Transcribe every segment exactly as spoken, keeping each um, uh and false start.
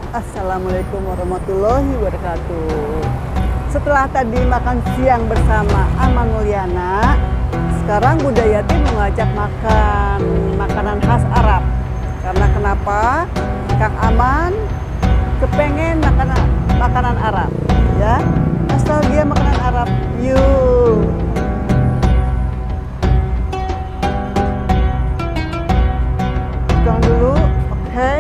Assalamualaikum warahmatullahi wabarakatuh. Setelah tadi makan siang bersama Aman Mulyana, sekarang Bunda Yati mengajak makan makanan khas Arab. Karena kenapa? Kang Aman kepengen makanan makanan Arab, ya. Nostalgia makanan Arab. Yuk. Tuang dulu, oke. Okay.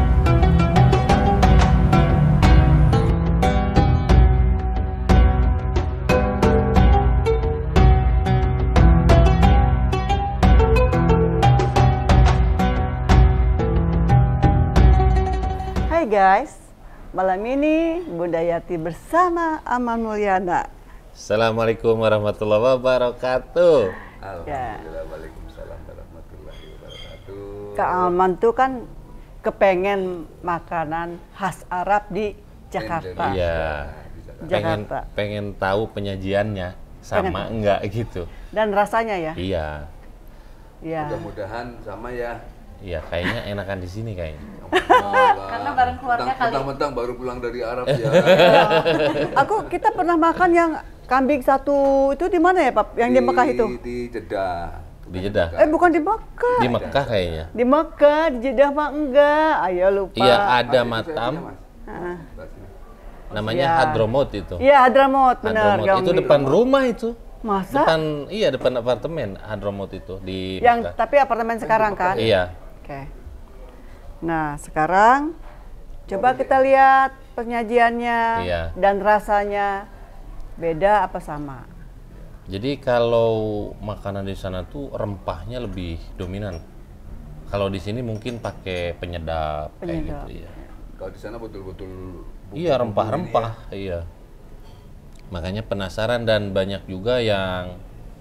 Hai guys, malam ini Bunda Yati bersama Aman Mulyana. Assalamualaikum warahmatullahi wabarakatuh. Alhamdulillah, waalaikumsalam warahmatullahi wabarakatuh. Kak Aman tuh kan kepengen makanan khas Arab di Jakarta. Iya, pengen, Jakarta. pengen tahu penyajiannya sama Pengen. enggak gitu. Dan rasanya ya? Iya, Iya. Mudah-mudahan sama ya. iya kayaknya enakan di sini kayaknya. Karena bareng keluarga kali. Mentang-mentang baru pulang dari Arab ya. Aku kita pernah makan yang kambing satu itu di mana ya, Pak? Yang di, Mekah itu? Di Jeddah. Di Jeddah. Eh bukan di Mekah. Di Mekah kayaknya. Di Mekah, di Jeddah mah enggak. Ayo lupa. Iya, ada Mas, itu saya Matam, punya, Mas. Ah. Sebelah sini. namanya Iya. Hadromot itu. Iya, Hadramot, benar. Hadromot itu Gangmi. depan rumah itu. Masa? Depan, iya depan apartemen Hadromot itu di Yang Mekah. tapi apartemen sekarang kan? Iya. Oke. Nah, sekarang coba kita lihat penyajiannya Iya. dan rasanya beda apa sama? Jadi kalau makanan di sana tuh rempahnya lebih dominan. Kalau di sini mungkin pakai penyedap, Penyedap. kayak gitu ya. Kalau di sana betul-betul bumbu- Iya, bumbu rempah-rempah, ini iya. Makanya penasaran dan banyak juga yang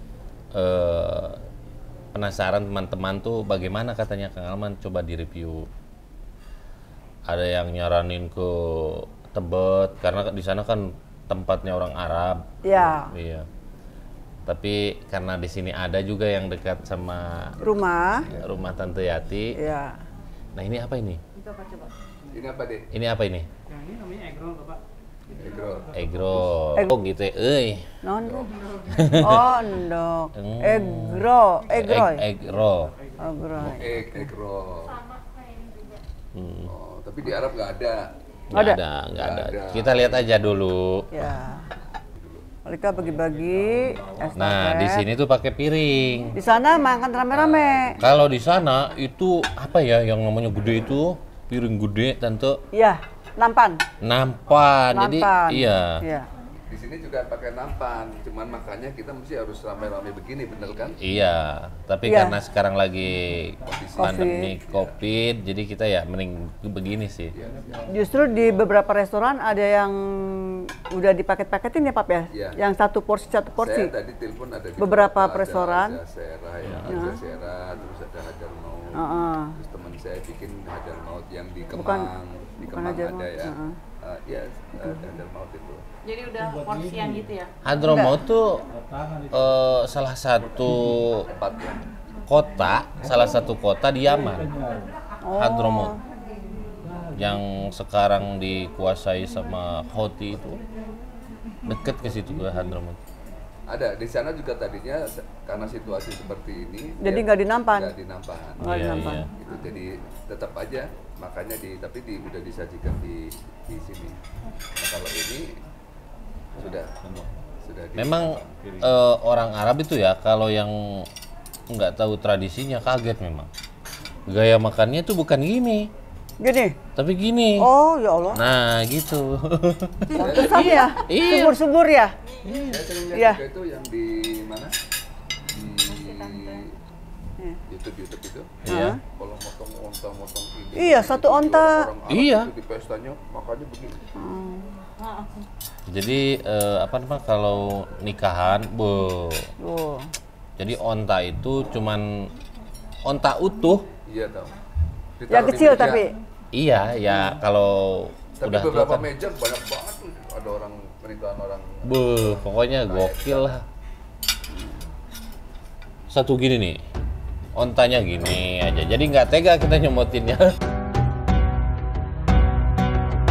eh, penasaran teman-teman tuh bagaimana katanya Kang Alman, coba direview. Ada yang nyaranin ke Tebet karena di sana kan tempatnya orang Arab. Ya, Iya. Tapi karena di sini ada juga yang dekat sama rumah. rumah Tante Yati. Ya. Nah, ini apa ini? ya. Ini apa deh? Ini apa ini? Yang ini namanya egg roll, Bapak. Egg roll. Egg roll. Egg- Oh gitu ya. Euy. Non. Oh, ndok. Hmm. Egro, egroy. Egg, egg roll. Egroy. Egg, egg roll. Hmm. Oh, tapi di Arab nggak ada. Nggak Ada? ada, nggak ada. Nggak ada. Kita lihat aja dulu. Ya. Mereka bagi-bagi estafet. Nah, di sini tuh pakai piring. Di sana makan rame-rame. Kalau di sana itu apa ya yang namanya gede itu? Piring gede, Tante. Iya, nampan. Nampan. Jadi Nampan. iya. Iya. Di sini juga pakai nampan. Cuman makanya kita mesti harus rame-rame begini, bener kan? Iya, tapi Iya. karena sekarang lagi Kondisi. pandemi Covid, jadi kita ya mending begini sih. Justru di beberapa restoran ada yang udah dipaket-paketin ya, Pak ya? Iya. Yang satu porsi satu porsi. Saya tadi telepon ada di Beberapa ada restoran. Azasera, ya, Azasera, terus ada Hadarmaut. Heeh. Terus teman saya bikin Hadarmaut yang di Kemang, Bukan- di bukan Kemang ada Hadarmaut, ya. heeh. Uh, ya, uh, Hadarmaut itu. Jadi udah porsian gitu ya. Hadromaut tuh eh, salah satu Tempatnya. kota, salah satu kota di Yaman. Oh. Hadromaut. Yang sekarang dikuasai sama Houthi itu. Deket ke situ ke Hadromaut. Ada di sana juga tadinya se- karena situasi seperti ini. Jadi ya, nggak di Nampan? Nggak di Nampan. Nggak di Iya, Nampan. iya. Itu jadi tetap aja makanya di tapi di udah disajikan di di sini. Nah, kalau ini sudah sudah di- Memang eh, orang Arab itu ya kalau yang nggak tahu tradisinya kaget memang. Gaya makannya tuh bukan gini, Gini. tapi gini. Oh, ya Allah. Nah, gitu. Pantesan ya? Iya. Subur-subur ya? Saya sering lihat Iya. juga itu yang di mana? Di YouTube YouTube itu. Iya. Kalau motong onta, motong ini. Iya, satu onta. Orang Arab Iya. itu di pestanya makanya begini. Jadi eh, apa namanya kalau nikahan, bu. Oh. Jadi onta itu cuman onta utuh. Iya tahu. Yang Ditaruh di kecil meja. tapi. Iya, ya kalau Tapi udah tua beberapa kan. meja banyak banget tuh. Ada orang pernikahan orang. Bu, pokoknya gokil lah. Satu gini nih, ontanya gini aja. Jadi nggak tega kita nyemotinnya.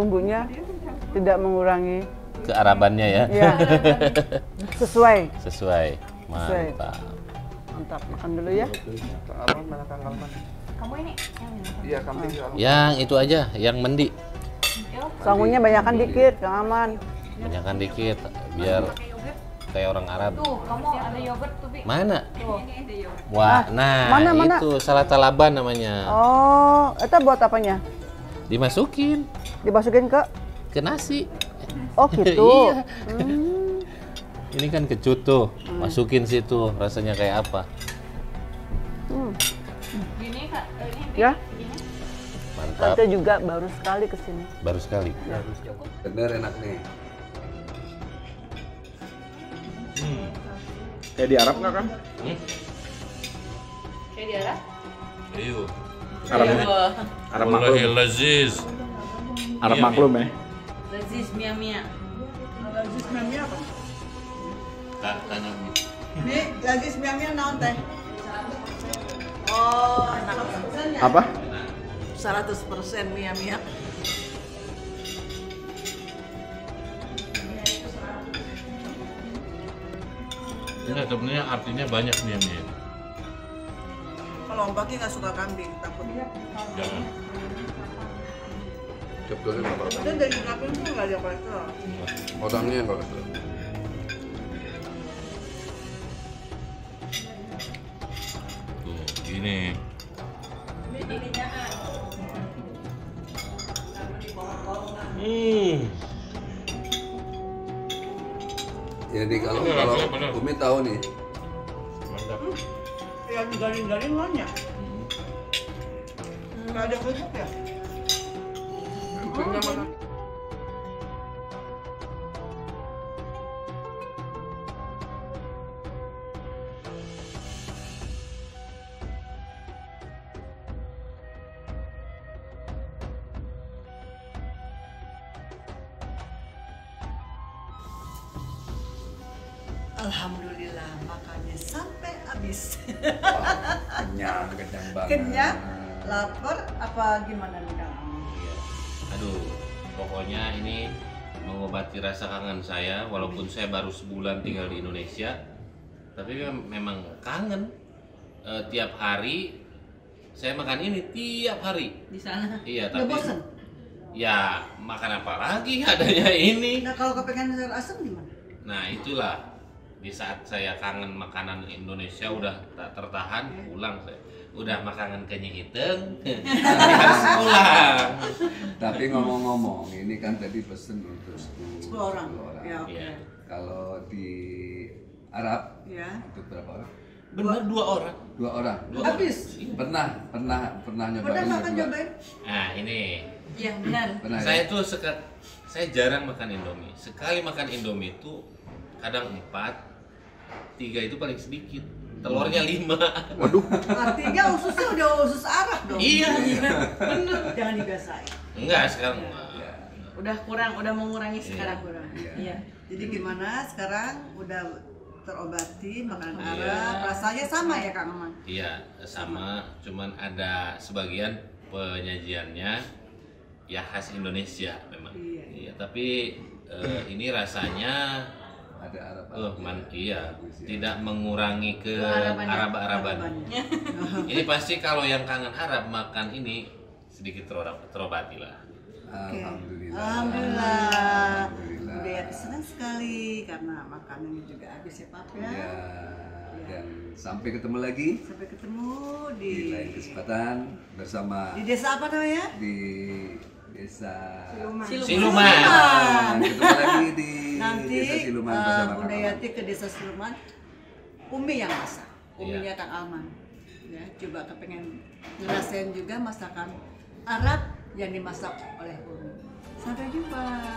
bumbunya tidak mengurangi. Kearabannya ya. Ya, sesuai. Sesuai. Mantap. Mantap, makan dulu ya. Kang Alman mana Kang Alman? Kamu ini yang ini. Iya kambing Kang Alman. Yang itu aja, yang mendi. Yuk, Sangunya banyakan dikit, Kang Aman. Banyakan dikit biar pakai yogurt. kayak orang Arab. Tuh, kamu ada yogurt tuh, Bi. Mana? Tuh. Ini ada yogurt. Wah, nah mana, mana? itu salat talaban namanya. Oh, itu buat apanya? Dimasukin Dimasukin ke? ke nasi. Oh gitu. Iya. Hmm. Ini kan kecut tuh, masukin situ, rasanya kayak apa? Hmm. Gini, Kak. Eh, Ini, Bi. Ya. Gini. Mantap, Tante juga baru sekali kesini. baru sekali. Bener enak nih. Kayak di Arab nggak kan? Hmm? Kayak di Arab? Ayo. Arab Arab maklum. Laziz. Arab maklum ya. Lazis Mia Mia. Kak, tanya. Ini lagi sembilan naon teh? Oh, seratus persen ya? Apa? seratus persen Mia Mia. Enggak, sebenarnya artinya banyak nih ini. Kalau Om Baki nggak suka kambing, takut. Jangan. Coba dulu nggak apa-apa. Itu dari kambing tuh nggak ada kolesterol. Orangnya yang nggak betul. Tuh, gini. Hmm. Jadi kalau Bener, kalau bener, bener. Umi tahu nih, Mantap. Yang garing-garing mana? Nggak ada kerupuk ya? kupingnya mana? Alhamdulillah makannya sampai habis. Kenyang, kenyang banget. Kenyang, lapar, apa gimana nih Kang? Iya. Aduh, pokoknya ini mengobati rasa kangen saya walaupun saya baru sebulan tinggal di Indonesia. Tapi mem- memang kangen. Eh, tiap hari saya makan ini tiap hari. Di sana. Iya, Udah tapi bosan? ya makan apa lagi adanya ini. Nah kalau kepengen sayur asam gimana? Nah, itulah di saat saya kangen makanan Indonesia udah tak tertahan, pulang saya. Udah makanan kenyang hiteng, tapi harus pulang. Tapi ngomong-ngomong, ini kan tadi pesen untuk sepuluh orang. Ya, oke. Iya. Kalau di Arab, Ya. untuk berapa orang? Bener dua orang. Dua orang. Dua Habis. orang. Pernah, pernah, pernah nyobain. Pernah makan berdua? cobain? Nah, ini Iya, benar. Pernah. saya ya? tuh seka, saya jarang makan Indomie. Sekali makan Indomie itu kadang empat, tiga itu paling sedikit. Telurnya lima. Waduh. Artinya ususnya udah usus Arab dong. Iya, bener. Jangan dibiasain. Enggak sekarang. Ya. Udah kurang, udah mengurangi Iya. sekarang. Kurang. Iya. Iya. Jadi gimana sekarang udah terobati makanan Iya. Arab, rasanya sama ya Kang Aman? Iya, sama. Cuman ada sebagian penyajiannya ya khas Indonesia memang. Iya. Iya, tapi eh, ini rasanya Ada Arab. eh man, iya, Bagus ya. tidak mengurangi ke Kearabannya. Arab-Araban. Arabannya. Ini pasti kalau yang kangen Arab makan ini sedikit terora- terobati lah. Oke. Alhamdulillah. Alhamdulillah. Alhamdulillah. Budaya senang sekali karena makanannya juga habis ya Pak ya. Ya, dan sampai ketemu lagi Sampai ketemu di di lain kesempatan bersama di desa apa namanya? di desa Siluman. Siluman. Siluman. Ketemu lagi di Nanti desa Siluman uh, bersama Bunda Kang Yati ke desa Siluman. Umi yang masak. Uminya Iya. Kang Alman. Ya, coba kepengen ngerasain juga masakan Arab yang dimasak oleh Umi. Sampai jumpa.